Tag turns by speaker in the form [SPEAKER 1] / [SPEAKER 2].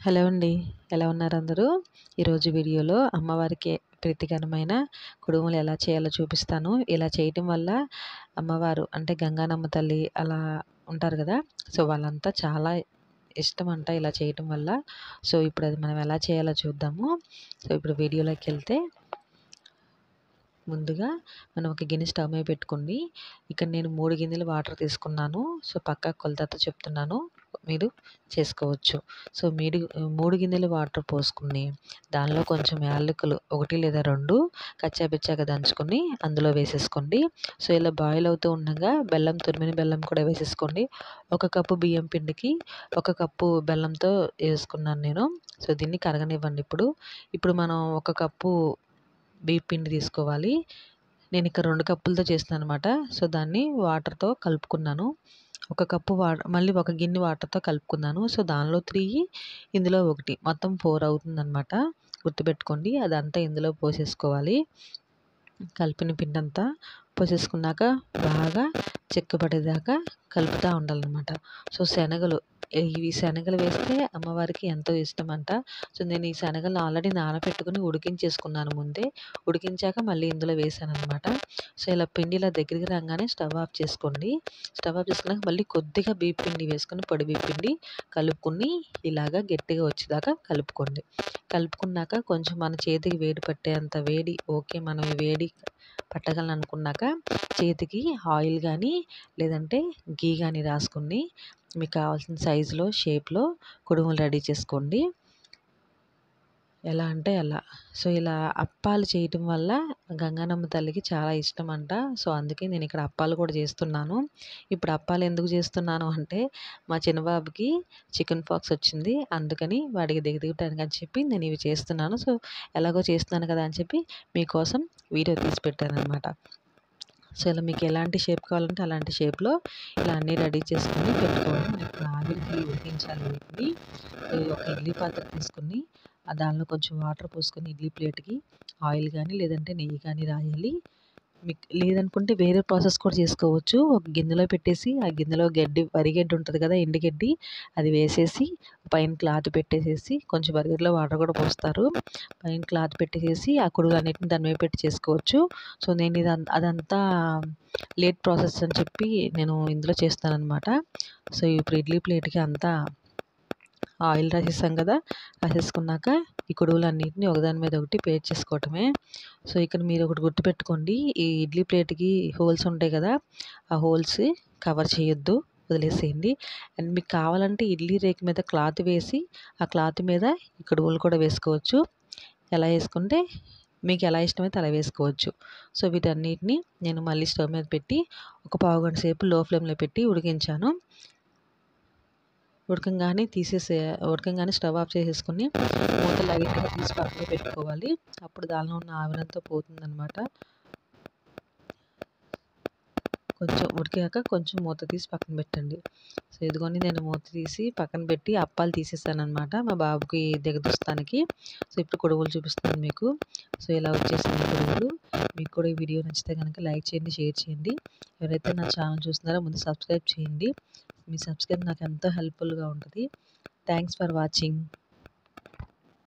[SPEAKER 1] Hello అండి. ఎలా ఉన్నారు అందరూ? ఈరోజు వీడియోలో అమ్మవారికి ప్రీతికరమైన కుడుములు ఎలా చేయాలో చూపిస్తాను. ఇలా చేయటం వల్ల అమ్మవారు అంటే గంగానమ్మ తల్లి అలా ఉంటారు కదా! సో, వాళ్ళంతా చాలా ఇష్టమంట ఇలా చేయటం వల్ల. సో, ఇప్పుడు అది మనం ఎలా చేయాలో చూద్దాము. సో, ఇప్పుడు వీడియోలోకెళ్తే ముందుగా మనం ఒక గిన్నె స్టవ్ మీద పెట్టుకోండి. ఇక్కడ నేను 3 గిన్నెలు వాటర్ తీసుకున్నాను. సో, పక్కా కొలతతో చెప్తున్నాను. మీరు చేసుకోవచ్చు. సో, 3 గిన్నెలు వాటర్ పోసుకుని దానిలో కొంచెం యాలకులు 1 లేదా 2 కచ్చాపిచ్చాగా దంచుకొని అందులో వేసేసుకోండి. సో, ఇలా బాయిల్ అవుతూ ఉండగా తురిమిన బెల్లం కూడా వేసేసుకోండి. 1 కప్పు బియ్యం పిండికి 1 కప్పు బెల్లంతో వేసుకున్నాను నేను. సో, దీన్ని కరగనివ్వండి ఇప్పుడు. ఇప్పుడు మనం 1 కప్పు బియ్యం పిండి తీసుకోవాలి. నేను ఇక్కడ 2 కప్పులతో చేస్తున్నాననమాట. సో, దాన్ని వాటర్‌తో కలుపుకున్నాను. 1 కప్పు మళ్ళీ 1 గిన్నె వాటర్‌తో కలుపుకున్నాను. సో, దానిలో 3 ఇందులో 1 మొత్తం 4 అవుతుందనమాట. గుర్తుపెట్టుకోండి. అదంతా ఇందులో పోసేసుకోవాలి. కలిపిన పిండంతా పోసేసుకున్నాక బాగా చిక్కబడేదాకా కలుపుతూ ఉండాలనమాట. సో, ఇవి శనగలు వేస్తే అమ్మవారికి ఎంతో ఇష్టమంట. సో, నేను ఈ శనగలు ఆల్రెడీ నానబెట్టుకొని ఉడికించేసుకున్నాను ముందే. ఉడికించాక మళ్ళీ ఇందులో వేసాననమాట. సో, ఇలా పిండి ఇలా దగ్గరికి రాగానే స్టవ్ ఆఫ్ చేసుకోండి. స్టవ్ ఆఫ్ చేసుకున్నాక మళ్ళీ కొద్దిగా బియ్యం పిండి వేసుకొని పొడి బియ్యం పిండి కలుపుకొని ఇలాగా గట్టిగా వచ్చేదాకా కలుపుకోండి. కలుపుకున్నాక కొంచెం మన చేతికి వేడి పట్టేంత వేడి ఓకే. మనం ఈ వేడి పట్టగలను అనుకున్నాక చేతికి ఆయిల్ కానీ లేదంటే ఘీ కానీ రాసుకొని మీకు కావాల్సిన సైజులో షేప్లో కుడుములు రెడీ చేసుకోండి. ఎలా అంటే అలా. సో, ఇలా అప్పాలు చేయటం వల్ల గంగానమ్మ తల్లికి చాలా ఇష్టమంట. సో, అందుకే నేను ఇక్కడ అప్పాలు కూడా చేస్తున్నాను. ఇప్పుడు అప్పాలు ఎందుకు చేస్తున్నాను అంటే మా చిన్న బాబుకి చికెన్ పాక్స్ వచ్చింది. అందుకని వాడికి దిగటానికి అని చెప్పి నేను ఇవి చేస్తున్నాను. సో, ఎలాగో చేస్తున్నాను కదా అని చెప్పి మీకోసం వీడియో తీసి పెట్టాననమాట. సో, ఇలా మీకు ఎలాంటి షేప్ కావాలంటే అలాంటి షేప్‌లో ఇలా అన్నీ రెడీ చేసుకొని పెట్టుకోండి. ఇప్పుడు ఆవిరికి ఉడికించాలి వీటిని. ఒక ఇడ్లీ పాత్ర తీసుకొని దానిలో కొంచెం వాటర్ పోసుకొని ఇడ్లీ ప్లేట్‌కి ఆయిల్ కానీ లేదంటే నెయ్యి కానీ రాయాలి. మీకు లేదనుకుంటే వేరే ప్రాసెస్ కూడా చేసుకోవచ్చు. ఒక గిన్నెలో పెట్టేసి ఆ గిన్నెలో వరిగడ్డి ఉంటది కదా! ఎండుగడ్డి అది వేసేసి పైన క్లాత్ పెట్టేసేసి కొంచెం వరిగడ్డలో వాటర్ కూడా పోస్తారు. పైన క్లాత్ పెట్టేసేసి ఆ కుడుములన్నిటిని దాని మీద పెట్టి చేసుకోవచ్చు. సో, నేను అదంతా లేట్ ప్రాసెస్ అని చెప్పి నేను ఇందులో చేస్తాననమాట. సో, ఇప్పుడు ఇడ్లీ ప్లేట్‌కి అంతా ఆయిల్ రాసేసాం కదా! రాసేసుకున్నాక ఈ కుడుములన్నిటిని ఒకదాని మీద ఒకటి పేర్చేసుకోవటమే. సో, ఇక్కడ మీరు ఒకటి గుర్తుపెట్టుకోండి. ఈ ఇడ్లీ ప్లేట్‌కి హోల్స్ ఉంటాయి కదా! ఆ హోల్స్ కవర్ చేయొద్దు. వదిలేసేయండి. అండ్ మీకు కావాలంటే ఇడ్లీ రేకు మీద క్లాత్ వేసి ఆ క్లాత్ మీద ఈ కుడుములు కూడా వేసుకోవచ్చు. ఎలా వేసుకుంటే మీకు ఎలా ఇష్టమైతే అలా వేసుకోవచ్చు. సో, వీటన్నిటిని నేను మళ్ళీ స్టవ్ మీద పెట్టి ఒక పావుగంట సేపు లో ఫ్లేమ్‌లో పెట్టి ఉడికించాను. ఉడకంగానే స్టవ్ ఆఫ్ చేసేసుకొని మూత లైట్‌గా తీసి పక్కన పెట్టుకోవాలి. అప్పుడు దానిలో ఉన్న ఆవిరంతా పోతుందనమాట. కొంచెం ఉడికాక కొంచెం మూత తీసి పక్కన పెట్టండి. సో, ఇదిగోండి నేను మూత తీసి పక్కన పెట్టి అప్పాలు తీసేసాననమాట మా బాబుకి దిగదుస్తానికి. సో, ఇప్పుడు కుడుములు చూపిస్తున్నాను మీకు. సో, ఇలా వచ్చేసినాయి కుడుములు. మీకు కూడా ఈ వీడియో నచ్చితే గనుక లైక్ చేయండి, షేర్ చేయండి. ఎవరైతే నా ఛానల్ చూస్తున్నారో ముందు సబ్స్క్రైబ్ చేయండి. మీ సబ్స్క్రైబ్ నాకు ఎంతో హెల్ప్‌ఫుల్‌గా ఉంటది. Thanks for watching.